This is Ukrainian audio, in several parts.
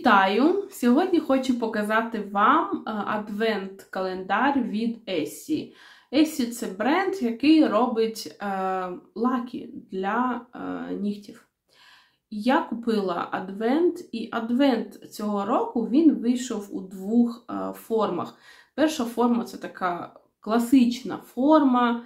Вітаю! Сьогодні хочу показати вам адвент-календар від Essie. Essie – це бренд, який робить лаки для нігтів. Я купила адвент, і адвент цього року він вийшов у двох формах. Перша форма – це така класична форма,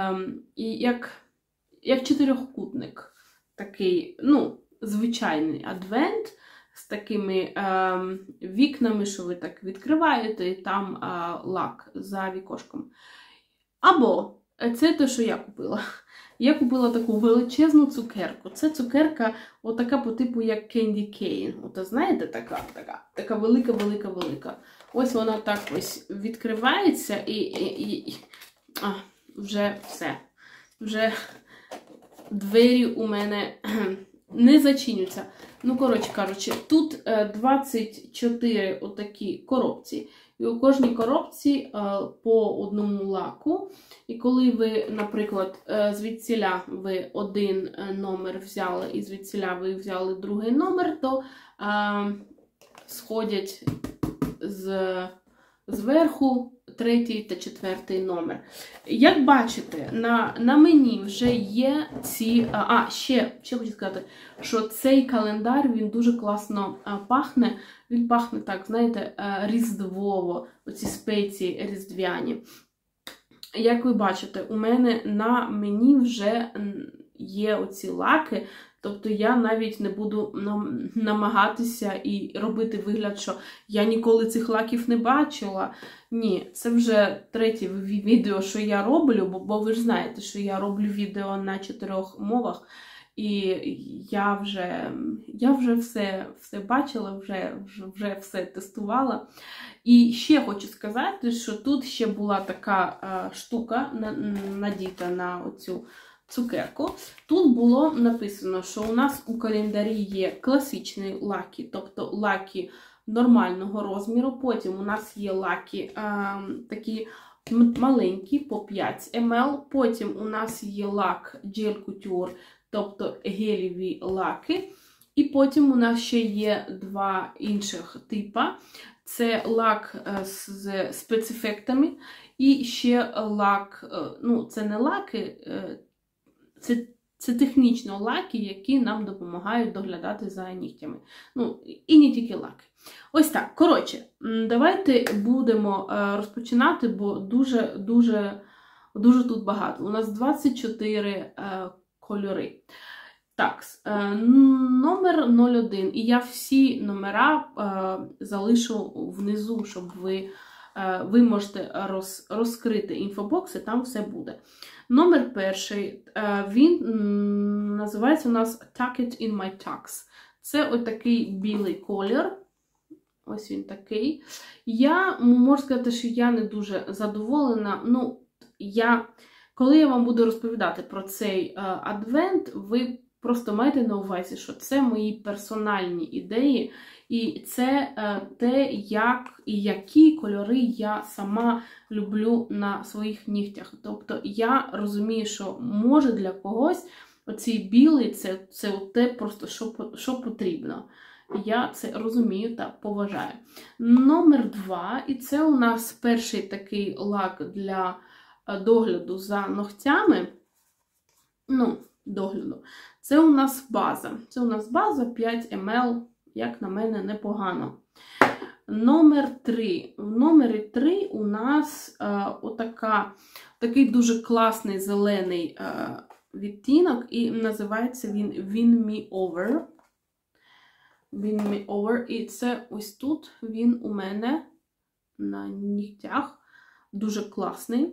як чотирьохкутник. Такий, звичайний адвент з такими вікнами, що ви так відкриваєте, і там лак за вікошком. Або це те, що я купила. Я купила таку величезну цукерку. Це цукерка отака по типу як Candy Cane. От, знаєте, така велика. Ось вона так ось відкривається і вже все. Вже двері у мене не зачинюються. Коротше кажучи, тут 24 отакі коробці. І у кожній коробці по одному лаку. І коли ви, наприклад, звідсіля ви один номер взяли і звідсіля ви взяли другий номер, то сходять зверху третій та четвертий номер. Як бачите, на мені вже є ці... ще хочу сказати, що цей календар, він дуже класно пахне. Він пахне так, знаєте, різдвово, оці спеції різдвяні. Як ви бачите, у мене на мені вже є оці лаки, тобто я навіть не буду намагатися і робити вигляд, що я ніколи цих лаків не бачила. Ні, це вже третє відео, що я роблю, бо ви ж знаєте, що я роблю відео на 4 мовах. І я вже все бачила, вже все тестувала. І ще хочу сказати, що тут ще була така штука надіта на оцю цукерку. Тут було написано, що у нас у календарі є класичні лаки, тобто лаки нормального розміру. Потім у нас є лаки такі маленькі, по 5 мл. Потім у нас є лак Gel Couture, тобто гелєві лаки. І потім у нас ще є два інших типа. Це лак з спецефектами і ще лак, це не лаки, це технічно лаки, які нам допомагають доглядати за нігтями. І не тільки лаки. Ось так. Коротше, давайте будемо розпочинати, бо дуже тут багато. У нас 24 кольори. Так, номер 01. І я всі номера залишу внизу, щоб ви можете розкрити інфобокси, там все буде. Номер перший, він називається у нас Tuck It In My Tucks. Це ось такий білий колір. Ось він такий. Я можу сказати, що я не дуже задоволена. Коли я вам буду розповідати про цей адвент, ви просто майте на увазі, що це мої персональні ідеї, і це те, як і які кольори я сама люблю на своїх нігтях. Тобто я розумію, що може для когось оцей білий це те просто, що потрібно. Я це розумію та поважаю. Номер 2, і це у нас перший такий лак для догляду за ногтями. Догляду. Це у нас база. Це у нас база 5 мл, як на мене, непогано. Номер 3. В номері 3 у нас такий дуже класний зелений відтінок, і називається він Win Me Over. Win Me Over. І це ось тут він у мене на нігтях. Дуже класний.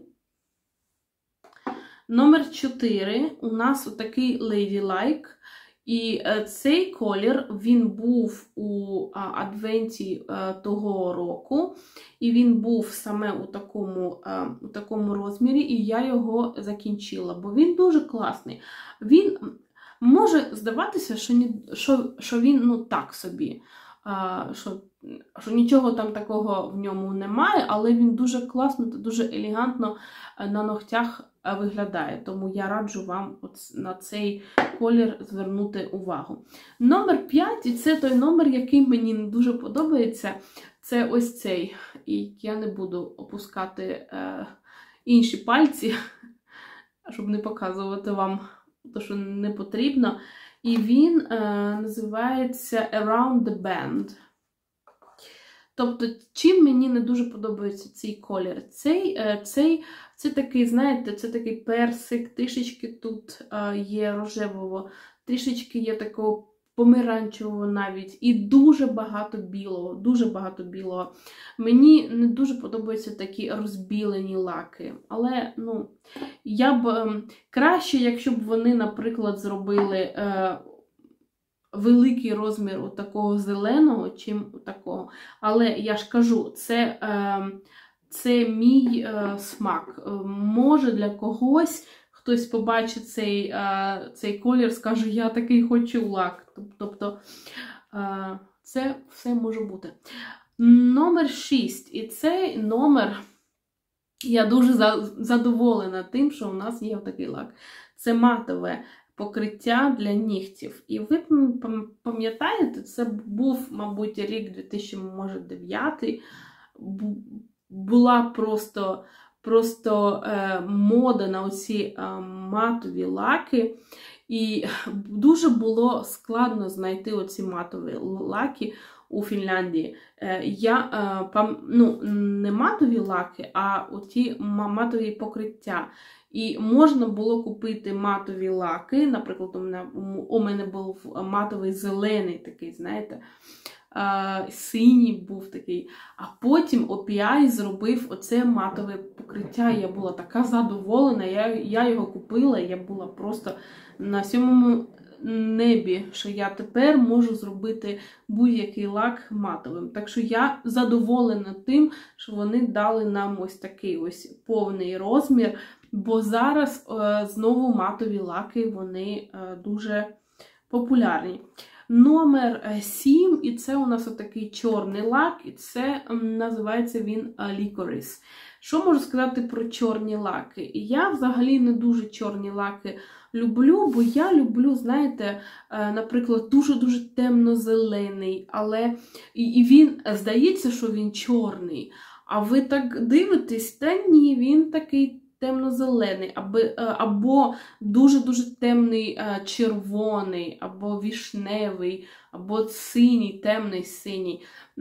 Номер 4 у нас отакий Ladylike. І цей колір, він був у адвенті того року. І він був саме у такому розмірі, і я його закінчила, бо він дуже класний. Він може здаватися, що він так собі. що нічого там такого в ньому немає, але він дуже класно та дуже елегантно на ногтях виглядає. Тому я раджу вам на цей колір звернути увагу. Номер 5, і це той номер, який мені не дуже подобається, це ось цей. І я не буду опускати інші пальці, щоб не показувати вам те, що не потрібно. І він називається Around the Bend. Тобто, чим мені не дуже подобається цей колір? Це такий, знаєте, це такий персик, трішечки тут є рожевого, трішечки є такого помаранчевого навіть, і дуже багато білого, дуже багато білого. Мені не дуже подобаються такі розбілені лаки, але, ну, я б краще, якщо б вони, наприклад, зробили великий розмір у такого зеленого, чим у такого. Але я ж кажу, це мій смак. Може для когось хтось побачить цей колір, скаже, я такий хочу лак. Тобто це все може бути. Номер 6. І цей номер, я дуже задоволена тим, що у нас є такий лак. Це матове покриття для нігтів. І ви пам'ятаєте, це був, мабуть, рік 2009. Була просто мода на оці матові лаки. І дуже було складно знайти оці матові лаки у Фінляндії. Не матові лаки, а оті матові покриття. І можна було купити матові лаки, наприклад, у мене був матовий зелений такий, знаєте, синій був такий. А потім OPI зробив оце матове покриття. Я була така задоволена, я його купила, я була просто на сьомому небі, що я тепер можу зробити будь-який лак матовим. Так що я задоволена тим, що вони дали нам ось такий ось повний розмір, бо зараз знову матові лаки, вони дуже популярні. Номер 7, і це у нас отакий чорний лак, і це називається він Licorice. Що можу сказати про чорні лаки? Я взагалі не дуже чорні лаки люблю, бо я люблю, знаєте, наприклад, дуже-дуже темно-зелений, але і він, здається, що він чорний, а ви так дивитесь, та ні, він такий темно-зелений, або дуже-дуже темний червоний, або вішневий, або синій, темний синій.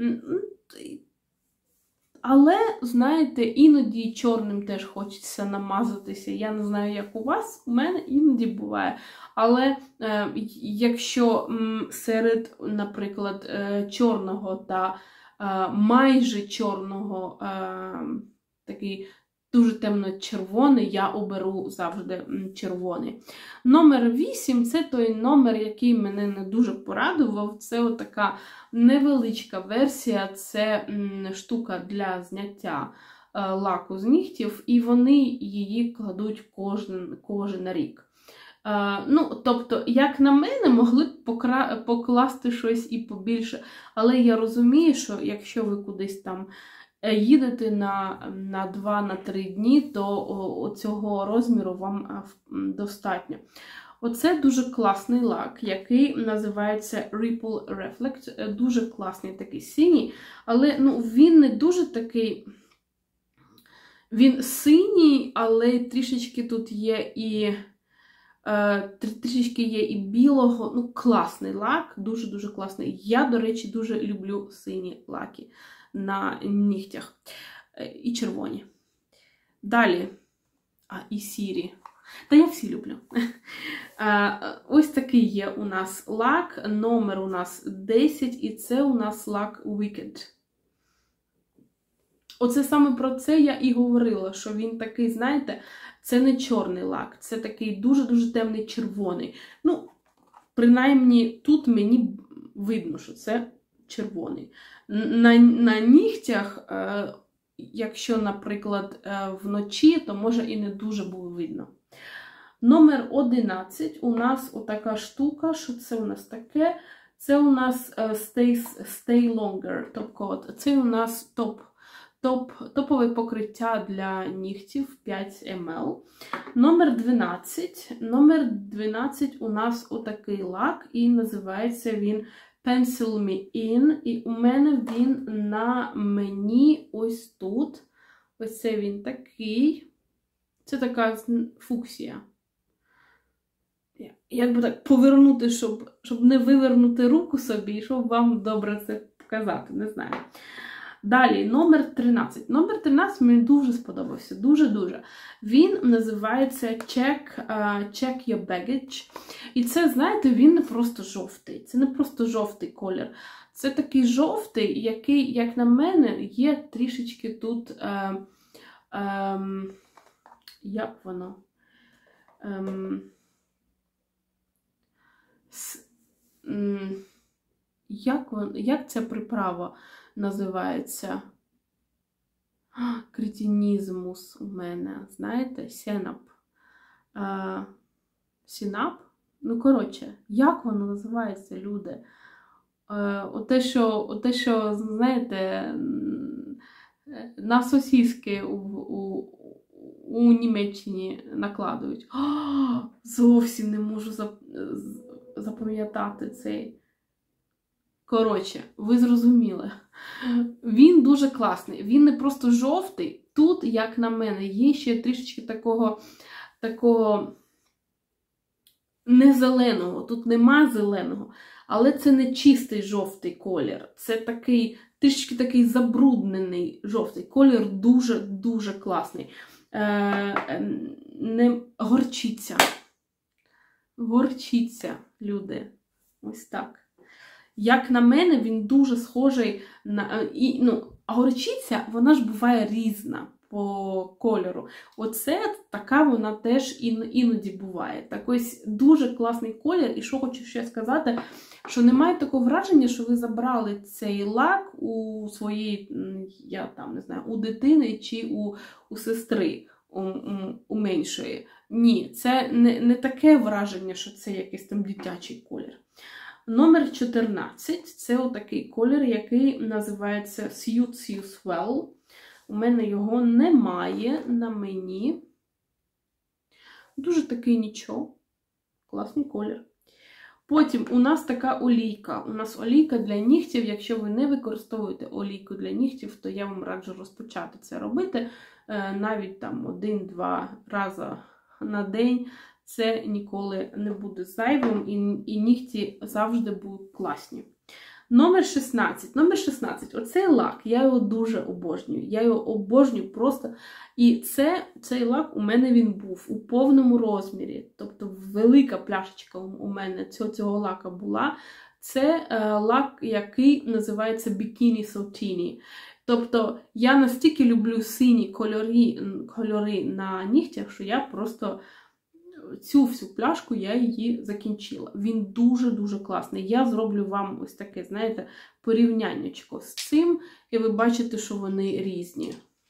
Але, знаєте, іноді чорним теж хочеться намазатися. Я не знаю, як у вас, у мене іноді буває. Але якщо серед, наприклад, чорного та майже чорного такий дуже темно-червоний, я оберу завжди червоний. Номер 8 – це той номер, який мене не дуже порадував. Це отака невеличка версія, це штука для зняття лаку з нігтів, і вони її кладуть кожен рік. Тобто, як на мене, могли б покласти щось і побільше, але я розумію, що якщо ви кудись там їдете на 2-3 дні, то цього розміру вам достатньо. Оце дуже класний лак, який називається Ripple Reflect. Дуже класний такий синій, але він не дуже такий, він синій, але трішечки тут є і білого. Класний лак, дуже-дуже класний. Я, до речі, дуже люблю сині лаки на нігтях. І червоні. Далі. І сірі. Та я всі люблю. Ось такий є у нас лак. Номер у нас 10. І це у нас лак Wicked. Оце саме про це я і говорила, що він такий, знаєте, це не чорний лак. Це такий дуже-дуже темний червоний. Принаймні, тут мені видно, що це червоний. На нігтях, якщо, наприклад, вночі, то може і не дуже було видно. Номер 11 у нас отака штука, що це у нас таке? Це у нас Stay Longer топ-код. Це у нас топове покриття для нігтів 5 ml. Номер 12. Номер 12 у нас отакий лак, і називається він Pencil Me In. І у мене він на мені ось тут. Ось це він такий. Це така фуксія. Як би так повернути, щоб не вивернути руку собі, щоб вам добре це показати, не знаю. Далі, номер 13. Номер 13 мені дуже сподобався, дуже-дуже. Він називається Check Your Baggage. І це, знаєте, він не просто жовтий. Це не просто жовтий колір. Це такий жовтий, який, як на мене, є трішечки тут, як воно? Як ця приправа називається? Кретинізмус у мене, знаєте, сенап. Сінап? Ну, коротше, як воно називається, люди? Оте, що, знаєте, на сосиски у Німеччині накладують. Зовсім не можу запам'ятати цей. Коротше, ви зрозуміли. Він дуже класний. Він не просто жовтий. Тут, як на мене, є ще трішечки такого не зеленого. Тут нема зеленого. Але це не чистий жовтий колір. Це такий, трішечки такий забруднений жовтий. Колір дуже-дуже класний. Не горчиця. Горчиця, люди. Ось так. Як на мене, він дуже схожий на... горчиця, вона ж буває різна по кольору. Оце така вона теж іноді буває. Так ось дуже класний колір. І що хочу ще сказати, що немає такого враження, що ви забрали цей лак у своєї, я там не знаю, у дитини чи у сестри, у меншої. Ні, це не таке враження, що це якийсь там дитячий колір. Номер 14 – це отакий колір, який називається Suits You Swell. У мене його немає на мені. Дуже такий нічого. Класний колір. Потім у нас така олійка. У нас олійка для нігтів. Якщо ви не використовуєте олійку для нігтів, то я вам раджу розпочати це робити. Навіть там 1-2 рази на день. Це ніколи не буде зайвим, і нігті завжди будуть класні. Номер 16. Номер 16. Оцей лак, я його дуже обожнюю. Я його обожнюю просто. І цей лак у мене він був у повному розмірі. Тобто велика пляшечка у мене цього лака була. Це лак, який називається Bikini Sottini. Тобто я настільки люблю сині кольори на нігтях, що я просто... Цю всю пляшку я її закінчила. Він дуже-дуже класний. Я зроблю вам ось таке, знаєте, порівняннячко з цим, і ви бачите, що вони різні.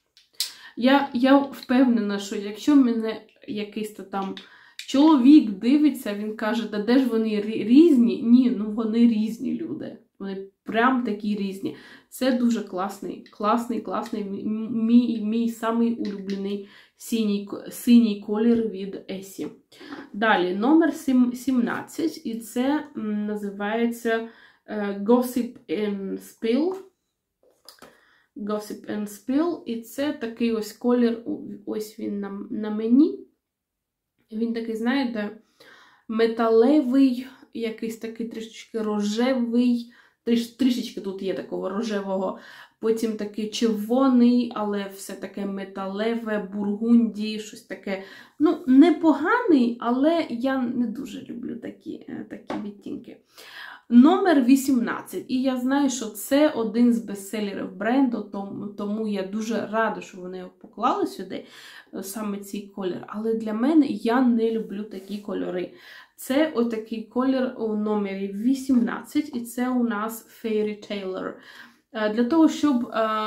Я впевнена, що якщо мене якийсь там чоловік дивиться, він каже, та де ж вони різні? Ні, ну вони різні, люди. Вони прям такі різні. Це дуже класний, мій самий улюблений синій колір від Essie. Далі, номер 17, і це називається Gossip and Spill. Gossip and Spill, і це такий ось колір, ось він на мені. Він такий, знаєте, металевий, якийсь такий трішечки рожевий, трішечки тут є такого рожевого, потім такий червоний, але все таке металеве, бургунді, щось таке, ну, непоганий, але я не дуже люблю такі відтінки. Номер 18. І я знаю, що це один з бестселерів бренду, тому я дуже рада, що вони його поклали сюди, саме цей колір. Але для мене я не люблю такі кольори. Це отакий колір у номері 18, і це у нас Fairy Tale. Для того, щоб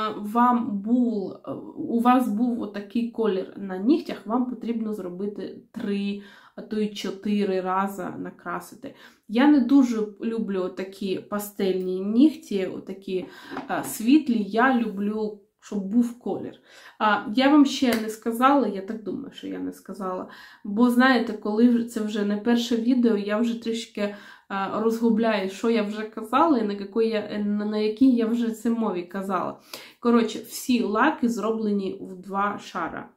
у вас був отакий колір на нігтях, вам потрібно зробити 3, а то й 4 рази накрасити. Я не дуже люблю такі пастельні нігті, такі світлі, я люблю, щоб був колір. Я вам ще не сказала, я так думаю, що я не сказала, бо знаєте, коли це вже не перше відео, я вже трішки розгубляю, що я вже казала і на якій я вже це мові казала. Коротше, всі лаки зроблені в 2 шара.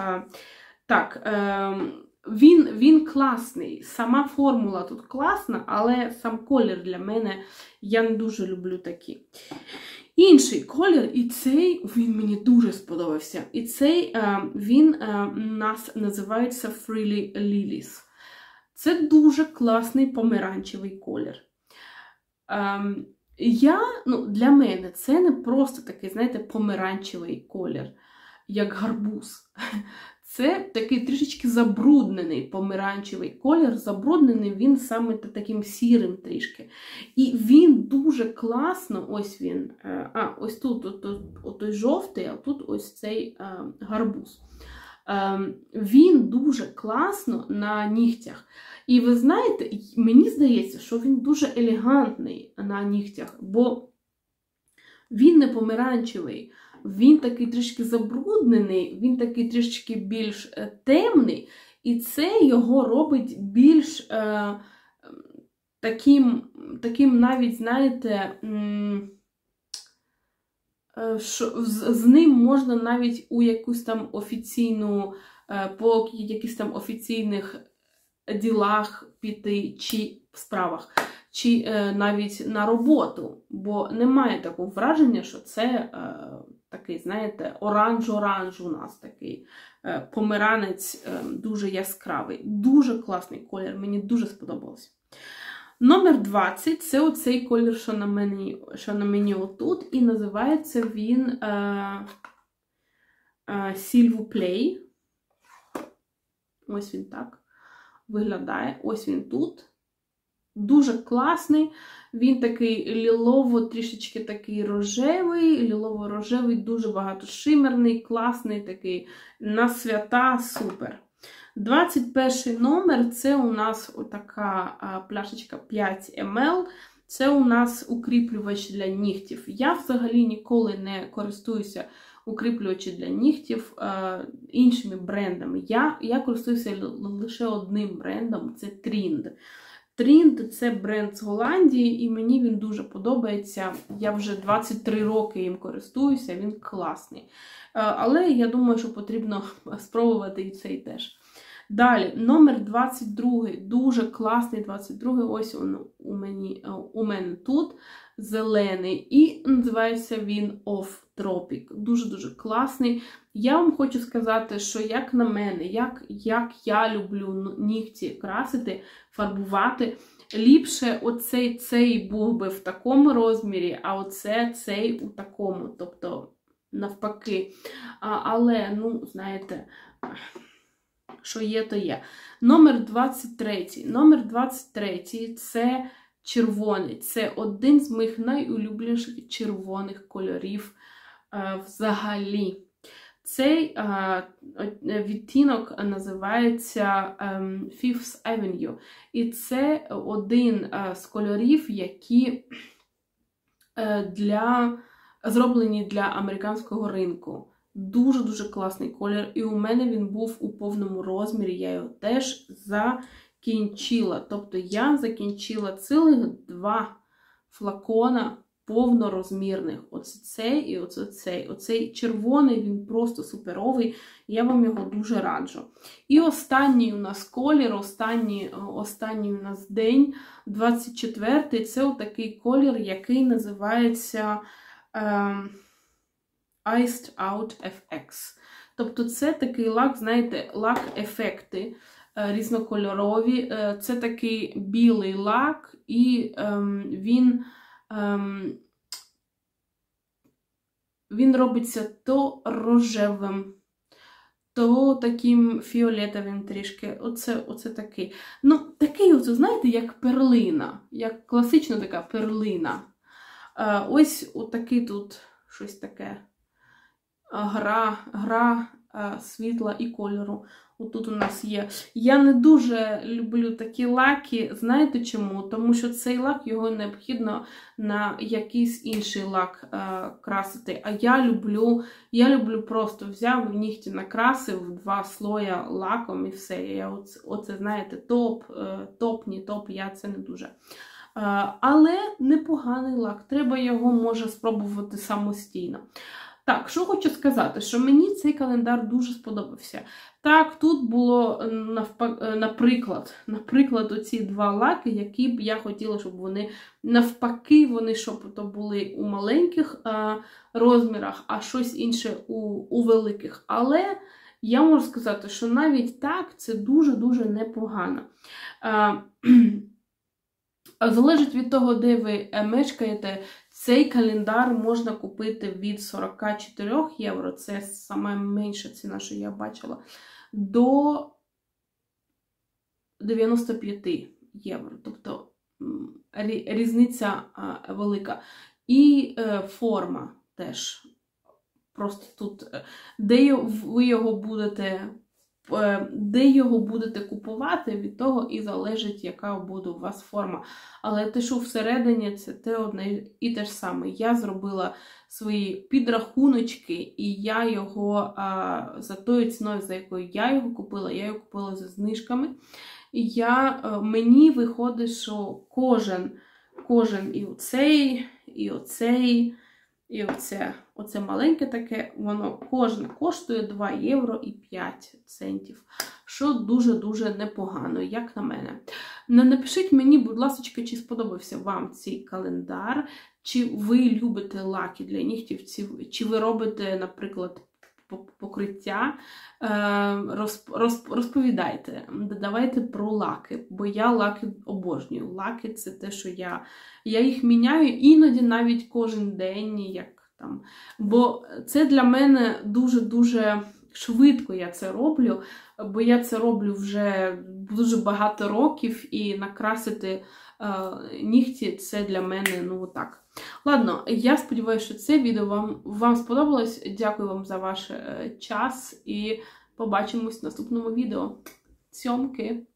Він класний, сама формула тут класна, але сам колір для мене, я не дуже люблю такі. Інший колір, і цей, він мені дуже сподобався. І цей, він у нас називається Freely Lilies. Це дуже класний помаранчевий колір. Для мене це не просто такий, знаєте, помаранчевий колір, як гарбуз. Це такий трішечки забруднений помаранчевий колір. Забруднений він саме таким сірим трішки. І він дуже класно, ось він, ось тут той жовтий, а тут ось цей гарбуз. Він дуже класно на нігтях. І ви знаєте, мені здається, що він дуже елегантний на нігтях, бо він не помаранчевий. Він такий трішки забруднений, він такий трішки більш темний, і це його робить більш таким навіть, знаєте, що з ним можна навіть у якусь там офіційну, по якихось там офіційних ділах піти, чи в справах, чи навіть на роботу, бо немає такого враження, що це такий, знаєте, оранж у нас такий, помаранець дуже яскравий. Дуже класний колір, мені дуже сподобався. Номер 20 – це оцей колір, що на мені отут, і називається він S'il vous plaît. Ось він так виглядає, ось він тут. Дуже класний, він такий лілово, трішечки такий рожевий, лілово-рожевий, дуже багато шимерний, класний такий, на свята, супер. 21 номер, це у нас отака пляшечка 5 ml, це у нас укріплювач для нігтів. Я взагалі ніколи не користуюся укріплювачі для нігтів іншими брендами. Я користуюся лише одним брендом, це Trind. Trind – це бренд з Голландії, і мені він дуже подобається. Я вже 23 роки їм користуюся, він класний. Але я думаю, що потрібно спробувати і цей теж. Далі, номер 22, дуже класний 22, ось він у мене тут, зелений, і називається він Off Tropic. Дуже-дуже класний. Я вам хочу сказати, що як на мене, як я люблю нігті красити, фарбувати, ліпше цей був би в такому розмірі, а цей у такому, тобто навпаки. Але, ну, знаєте, що є, то є. Номер 23. Номер 23 – це червоний. Це один з моїх найулюбленіших червоних кольорів взагалі. Цей відтінок називається Fifth Avenue. І це один з кольорів, які зроблені для американського ринку. Дуже-дуже класний колір. І у мене він був у повному розмірі. Я його теж закінчила. Тобто я закінчила цілих 2 флакона повнорозмірних. Оце цей і оце цей. Оцей червоний, він просто суперовий. Я вам його дуже раджу. І останній у нас колір, останній у нас день, 24-й. Це отакий колір, який називається Iced Out FX. Тобто це такий лак, знаєте, лак-ефекти різнокольорові. Це такий білий лак, і він робиться то рожевим, то таким фіолетовим трішки. Оце такий. Ну, такий, знаєте, як перлина. Як класична така перлина. Ось отакий тут щось таке. Гра світла і кольору. Отут у нас є. Я не дуже люблю такі лаки. Знаєте чому? Тому що цей лак, його необхідно на якийсь інший лак красити. А я люблю просто взяв нігті накрасив 2 слоя лаком і все. Я оце знаєте, топ, я це не дуже. Але непоганий лак. Треба його, може, спробувати самостійно. Так, що хочу сказати, що мені цей календар дуже сподобався. Так, тут було, наприклад, оці 2 лаки, які б я хотіла, щоб вони навпаки, щоб то були у маленьких розмірах, а щось інше у великих. Але я можу сказати, що навіть так це дуже-дуже непогано. Залежить від того, де ви мешкаєте, цей календар можна купити від 44 євро, це саме менша ціна, що я бачила, до 95 євро. Тобто різниця велика. І форма теж. Просто тут, де його будете купувати, від того і залежить, яка буде у вас форма. Але те, що всередині, це те одне і те ж саме. Я зробила свої підрахуночки, і я його за тою ціною, за якою я його купила за знижками. І мені виходить, що кожен і оцей, і оцей, і оце маленьке таке, воно кожне коштує 2 євро і 5 центів, що дуже-дуже непогано, як на мене. Напишіть мені, будь ласка, чи сподобався вам цей календар, чи ви любите лаки для нігтів, чи ви робите, наприклад, покриття. Розповідайте, давайте про лаки, бо я лаки обожнюю. Лаки – це те, що я їх міняю іноді навіть кожен день, як там. Бо це для мене дуже-дуже швидко я це роблю, бо я це роблю вже дуже багато років, і накрасити нігті – це для мене, ну, так. Ладно, я сподіваюся, що це відео вам сподобалось. Дякую вам за ваш час і побачимось в наступному відео. Цьомки!